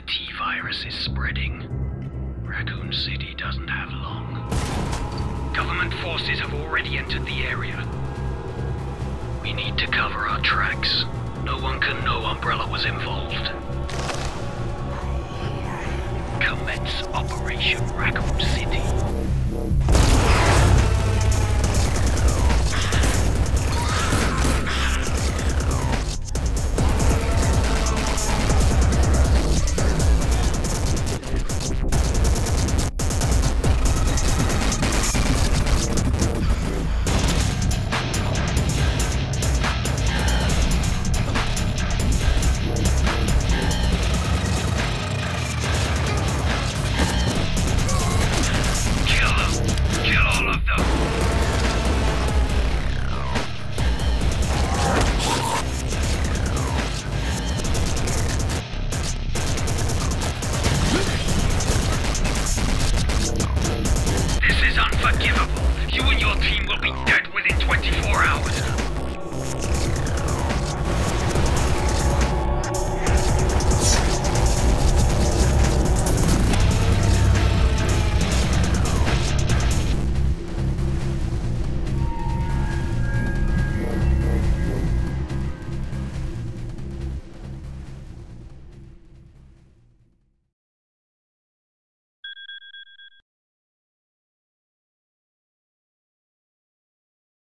T-virus is spreading. Raccoon City doesn't have long. Government forces have already entered the area. We need to cover our tracks. No one can know Umbrella was involved. Commence Operation Raccoon City.